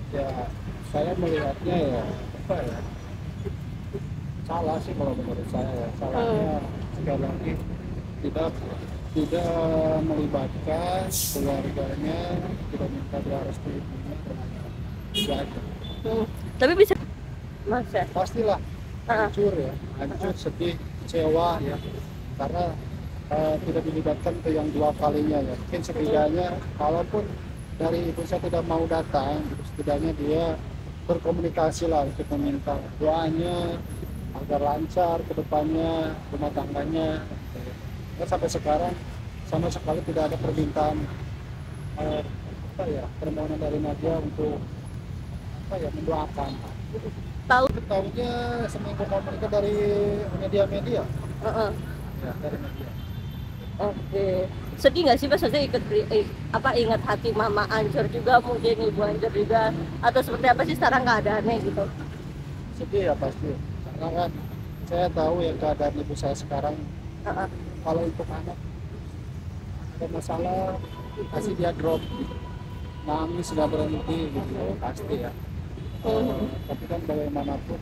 Ya, saya melihatnya ya, apa ya, salah sih kalau menurut saya ya. Salahnya Hmm. sekali lagi tidak tidak melibatkan keluarganya, tidak minta restu ibunya dan ya, Hmm. Tapi bisa mas ya. pastilah Ah, hancur ya, hancur, sedih, kecewa ya, karena tidak dilibatkan ke yang dua kalinya ya. Mungkin hmm. setidaknya kalaupun dari ibu saya tidak mau datang gitu, setidaknya dia berkomunikasi lah untuk meminta doanya agar lancar ke depannya rumah tangganya. Dan sampai sekarang sama sekali tidak ada permintaan eh, apa ya, permohonan dari Nadia untuk apa ya, mendoakan. Tahu. Tahunya seminggu mau menikah dari media-media Heeh. ya, dari media. Oke. Sedih nggak sih Mas? Maksudnya apa ingat hati mama hancur juga, mungkin ibu hancur juga, atau seperti apa sih sekarang keadaannya gitu? Sedih ya pasti, karena kan saya tahu ya keadaan ibu saya sekarang. Heeh. Kalau untuk anak ada masalah kasih dia drop, nangis nggak berhenti gitu pasti ya. Tapi kan bagaimanapun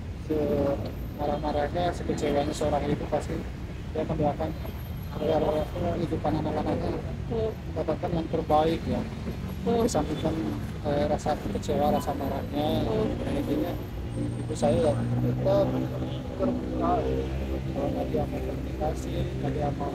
semarah-marahnya, sekecewanya seorang ibu, pasti dia mendoakan agar kehidupan anak-anaknya mendapatkan yang terbaik ya. Disampaikan rasa kecewa, rasa marahnya, intinya ibu saya ya tetap terbuka. Kalau nggak dia mau komunikasi, nggak dia mau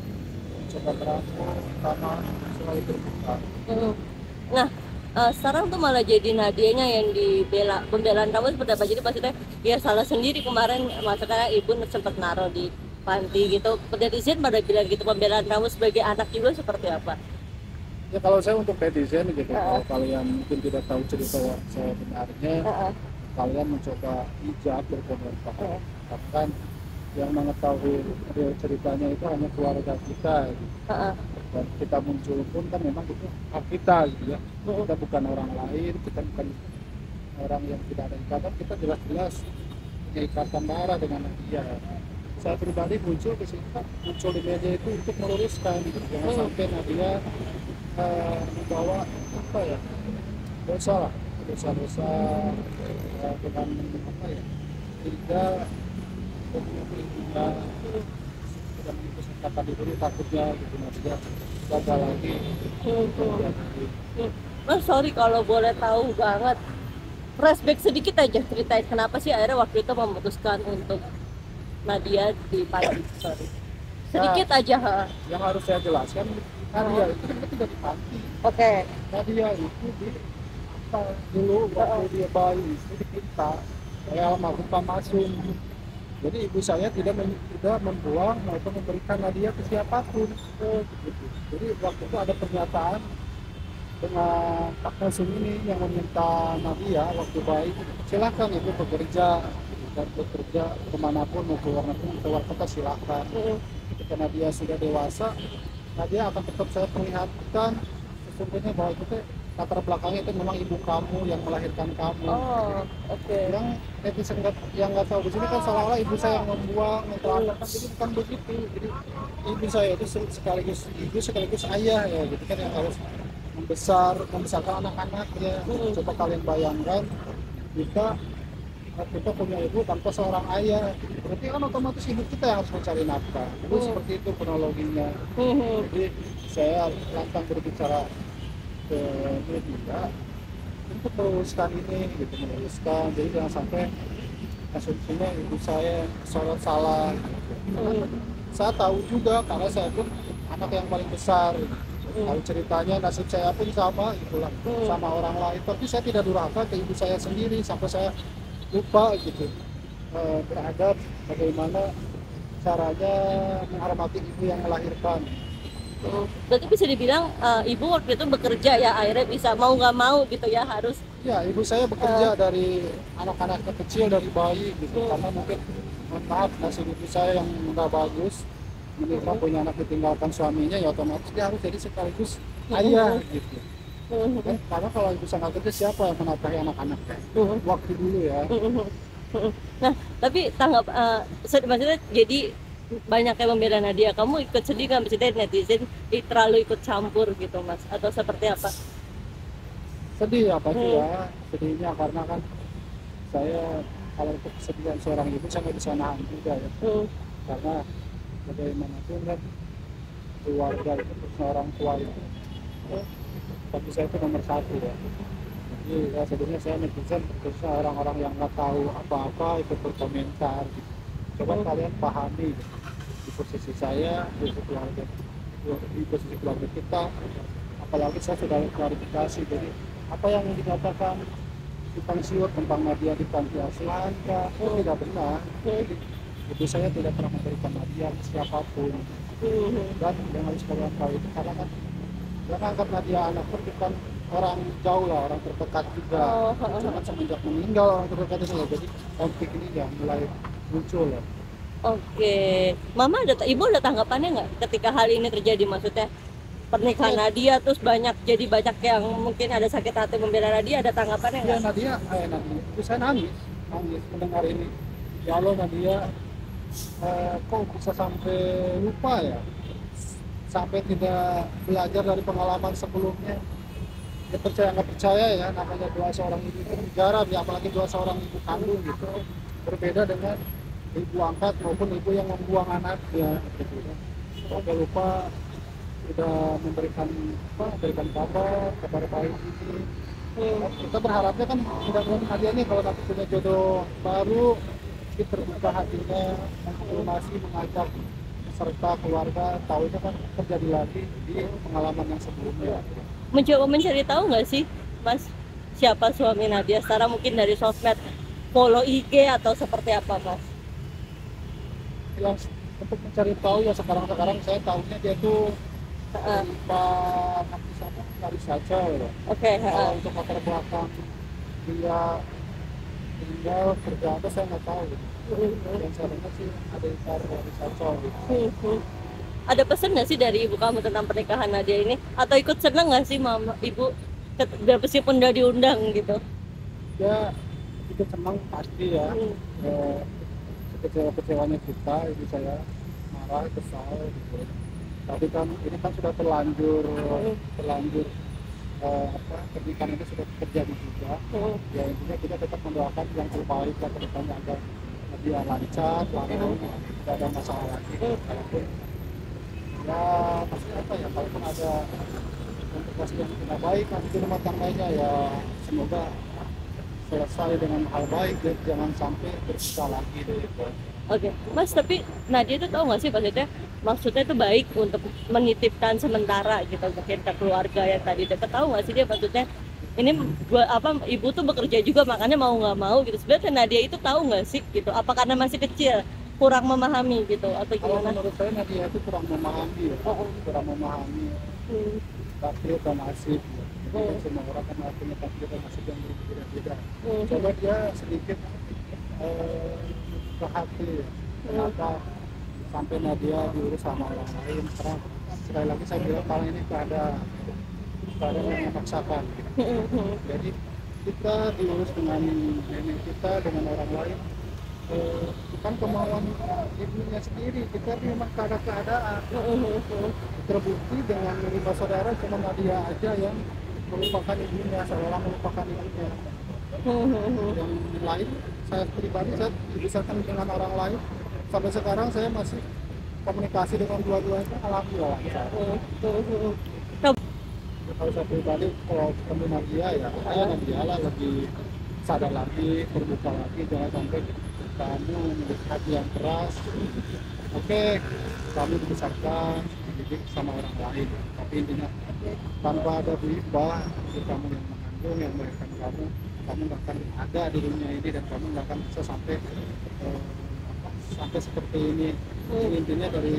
coba merangkul, pertama selalu terbuka. Hmm. Nah, sekarang tuh malah jadi Nadianya yang dibela, pembelaan kamu seperti apa? Jadi maksudnya ya salah sendiri kemarin, maksudnya ibu sempat naruh di panti gitu. Netizen pada bilang gitu, pembelaan kamu sebagai anak juga seperti apa? Ya kalau saya untuk netizen gitu, Heeh. kalau kalian mungkin tidak tahu cerita saya sebenarnya, Heeh. kalian mencoba bijak berkomentar. Heeh. Karena kan yang mengetahui real ceritanya itu hanya keluarga kita gitu. Heeh. Dan kita muncul pun kan memang itu hak kita gitu ya. Heeh. Kita bukan orang lain, kita bukan orang yang tidak ada ikatan, kita jelas-jelas punya ikatan darah dengan dia. Saya pribadi muncul ke sini, muncul di media itu untuk meluruskan gitu. Jangan sampai Nadia membawa apa ya, dosa lah, dosa-dosa dengan apa ya, tidak juga tidak mengikuti kata diberi, takutnya gitu Nadia gagal lagi. Mas, sorry kalau boleh tahu banget, flashback sedikit aja, ceritain kenapa sih akhirnya waktu itu memutuskan untuk Nadia di panti. Sorry, Nah, sedikit aja. Ha. yang harus saya jelaskan, Nadia itu kan tidak di panti. Oke. Nadia itu di apa, dulu waktu dia bayi itu dipinta oleh almarhum Pak Masum. Jadi ibu saya tidak membuang maupun memberikan Nadia ke siapapun. Gitu. Jadi waktu itu ada pernyataan dengan Pak Masum ini yang meminta Nadia waktu bayi, silakan ibu bekerja dan bekerja kemanapun, mau keluar negeri, keluar kota silakan. Ketika Nadia sudah dewasa, Nadia akan tetap saya perlihatkan sesungguhnya bahwa itu latar belakangnya itu memang ibu kamu yang melahirkan kamu. Oh, oke. Yang netizen yang nggak tahu di sini kan seolah-olah ibu saya yang membuang atau apa, kan jadi bukan begitu. Jadi ibu saya itu sekaligus ibu sekaligus ayah ya, gitu kan, yang harus membesarkan anak-anaknya. Coba kalian bayangkan kita kita punya ibu tanpa seorang ayah, berarti kan otomatis ibu kita yang harus mencari nafkah. Jadi seperti itu kronologinya. Jadi saya lantang berbicara ke media untuk meluruskan ini gitu, meluruskan, jadi jangan sampai asumsinya ibu saya sorot salah gitu. Saya tahu juga karena saya pun anak yang paling besar gitu. Tahu ceritanya, nasib saya pun sama itulah, sama orang lain, tapi saya tidak durhaka ke ibu saya sendiri sampai saya lupa gitu beradab bagaimana caranya menghormati ibu yang melahirkan. Berarti bisa dibilang ibu waktu itu bekerja ya, akhirnya bisa mau nggak mau gitu ya harus. Ya, ibu saya bekerja dari anak-anaknya kecil, dari bayi gitu. Karena mungkin, mohon maaf, nasib ibu saya yang nggak bagus, menikah punya anak ditinggalkan suaminya, ya otomatis dia harus jadi sekaligus ayah gitu. Karena kalau ibu saya nggak kerja, siapa yang menafkahi anak-anaknya? Waktu dulu ya. Nah, tapi tanggap maksudnya jadi banyak yang membela Nadia, kamu ikut sedih nggak? Maksudnya netizen terlalu ikut campur gitu Mas, atau seperti apa? sedih apa sih ya, sedihnya karena kan saya kalau untuk kesedihan seorang ibu saya nggak bisa nahan juga ya, karena bagaimanapun kan keluarga itu seorang tua itu bagi saya itu nomor satu ya. Jadi ya sebenarnya saya netizen khususnya orang-orang yang nggak tahu apa-apa ikut berkomentar gitu. Coba kalian pahami gitu. Di posisi saya, di posisi keluarga kita, apalagi saya sudah klarifikasi. Jadi apa yang dikatakan simpang siur tentang Nadia di panti asuhan itu tidak benar. Jadi ibu saya tidak pernah memberikan Nadia ke siapapun. Dan yang harus kalian tahu itu karena kan yang angkat Nadia anak pun bukan orang jauh lah, orang terdekat juga. Cuma semenjak meninggal orang terdekat itu ya, jadi konflik ini ya mulai muncul ya. Oke, Mama Ibu ada tanggapannya nggak ketika hal ini terjadi? Maksudnya pernikahan Nadia terus jadi banyak yang mungkin ada sakit hati membela Nadia, ada tanggapannya Ya nggak? Nadia, itu saya nangis mendengar ini. Ya Allah Nadia, kok bisa sampai lupa ya, sampai tidak belajar dari pengalaman sebelumnya. Ya percaya nggak percaya ya, namanya doa seorang ibu itu negara, ya apalagi doa seorang ibu kandung gitu, berbeda dengan ibu angkat maupun ibu yang membuang anaknya gitu kan. Sampai lupa sudah memberikan kabar baik ini. Kita berharapnya kan mudah-mudahan Nadia ini kalau nanti punya jodoh baru, kita terbuka hatinya, mengkonfirmasi, mengajak serta keluarga tahu itu kan terjadi lagi di pengalaman yang sebelumnya. Mencoba mencari tahu nggak sih, Mas, siapa suami Nadia secara mungkin dari sosmed, follow IG atau seperti apa, Mas? Yang untuk mencari tahu ya sekarang saya tahunya dia tuh Pak Nakisama dari saja ya. Oke. Kalau untuk latar belakang dia tinggal kerja apa saya nggak tahu. Yang saya dengar sih ada dari saja gitu. Ada pesan nggak sih dari ibu kamu tentang pernikahan Nadia ini? Atau ikut seneng nggak sih Mama, Ibu, meskipun udah diundang gitu? Ya itu senang pasti ya. Kecewa-kecewanya kita, ibu saya marah, kesal gitu. Tapi kan ini kan sudah terlanjur pernikahan itu sudah terjadi juga. Ya intinya kita tetap mendoakan yang terbaik lah ke depannya agar lebih lancar, tidak ada masalah lagi. Kalaupun ya pasti apa ya, kalaupun ada komplikasi yang tidak baik nanti di rumah tangganya ya semoga selesai dengan hal baik dan jangan sampai berpisah lagi deh. Oke, Mas, tapi Nadia itu tahu nggak sih maksudnya itu baik untuk menitipkan sementara gitu mungkin ke keluarga yang tadi dekat, tahu nggak sih dia maksudnya ini ibu tuh bekerja juga makanya mau nggak mau gitu. Sebenarnya Nadia itu tahu nggak sih gitu, apa karena masih kecil kurang memahami gitu atau Kalau gimana? menurut saya Nadia itu kurang memahami ya, kurang memahami takdir dan nasib ya. Jadi kan semua orang kan punya takdir dan nasib yang berbeda-beda. Coba dia sedikit ke hati ya, kenapa sampai Nadia diurus sama orang lain. Karena sekali lagi saya bilang kalau ini keadaan yang memaksakan gitu. Jadi kita diurus dengan nenek kita, dengan orang lain, bukan kemauan ibunya sendiri, kita memang keadaan. Terbukti dengan 5 saudara cuma Nadia aja yang melupakan ibunya, seolah melupakan ibunya. Yang lain saya pribadi saya dibesarkan dengan orang lain, sampai sekarang saya masih komunikasi dengan dua-duanya, alhamdulillah. Kalau saya pribadi kalau ketemu Nadia ya saya Nadia lah lebih sadar lagi, terbuka lagi, jangan sampai kamu memiliki hati yang keras. Oke, kamu dibesarkan dididik sama orang lain, tapi intinya tanpa ada riba kamu yang mengandung, yang melahirkan kamu nggak akan ada di dunia ini dan kamu nggak akan bisa sampai seperti ini. Intinya dari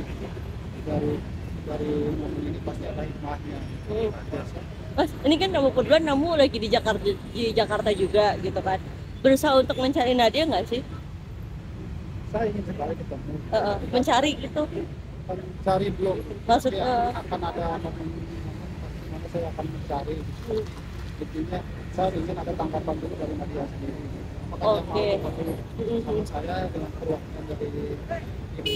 momen ini pasti ada hikmahnya. Mas, ini kan kamu kebetulan kamu lagi di Jakarta juga gitu kan, berusaha untuk mencari Nadia nggak sih? Saya ingin sekali ketemu. Mencari gitu. Mencari belum. Maksudnya akan ada momen mana saya akan mencari. Intinya saya ingin ada tanggapan dulu dari Nadia sendiri. Oke. Sama saya dengan perwakilan dari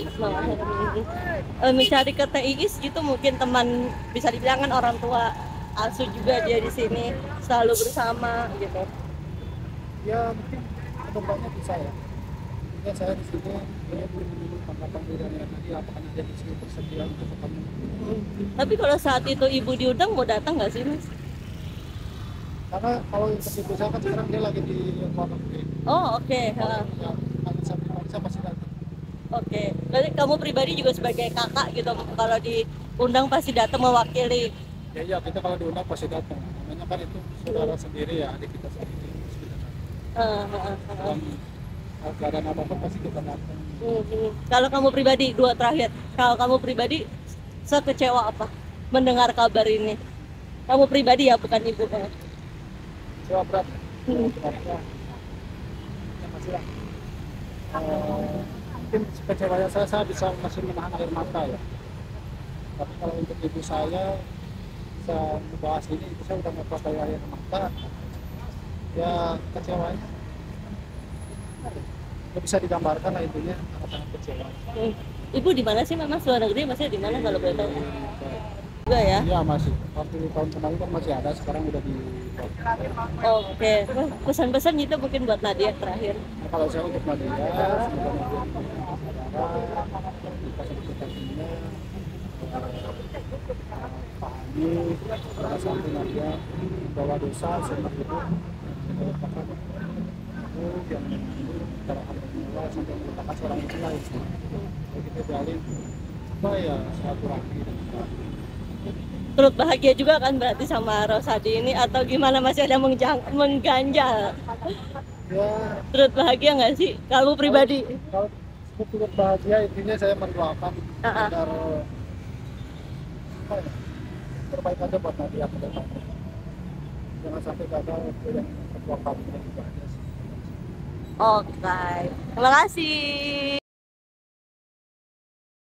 mencari ke TIIS gitu mungkin teman bisa dibilang kan orang tua asuh juga dia di sini selalu bersama gitu. Ya mungkin kedepannya bisa ya. Ya saya di sini dia belum dulu tanggapan dari tadi apakah dia di sini bersedia untuk ketemu. Tapi kalau saat itu ibu diundang mau datang nggak sih mas? Karena kalau untuk ibu saya kan sekarang dia lagi di luar negeri. Oh oke. Kalau yang Anissa pribadi saya masih datang. Oke, berarti kamu pribadi juga sebagai kakak gitu, kalau diundang pasti datang mewakili. Ya iya kita kalau diundang pasti datang. Namanya kan itu saudara sendiri ya, adik kita sendiri. Terus kita datang. Dalam keadaan apapun pasti kita datang. Kalau kamu pribadi, dua terakhir, kalau kamu pribadi sekecewa apa mendengar kabar ini? Kamu pribadi ya, bukan ibu kamu. Kecewa berat. Beratnya ya masih lah. Mungkin kecewanya saya bisa masih menahan air mata ya. Tapi kalau untuk ibu saya membahas ini, ibu saya udah nggak kuat dari air mata. Ya kecewanya nggak bisa digambarkan lah intinya, sangat kecewa. Ibu di mana sih memang luar negeri, masih di mana kalau boleh tahu? Juga ya. Iya masih. Waktu tahun kemarin kan masih ada, sekarang udah di. Oke, pesan-pesan gitu mungkin buat Nadia terakhir. Nah, kalau saya untuk Nadia, semoga Nadia dikasih kesehatannya, pahami jangan sampai Nadia membawa dosa seumur hidup, yang terhadap Allah sampai melupakan seorang ibu lain. Jadi kita jalin supaya silaturahmi dan Turut bahagia juga kan berarti sama Rosadi ini, atau gimana, masih ada mengganjal? ya Turut bahagia nggak sih kamu pribadi? kalau turut bahagia intinya saya mendoakan agar apa ya, terbaik aja buat Nadia ke depan. Jangan sampai gagal yang kedua kalinya juga. Oke, terima kasih.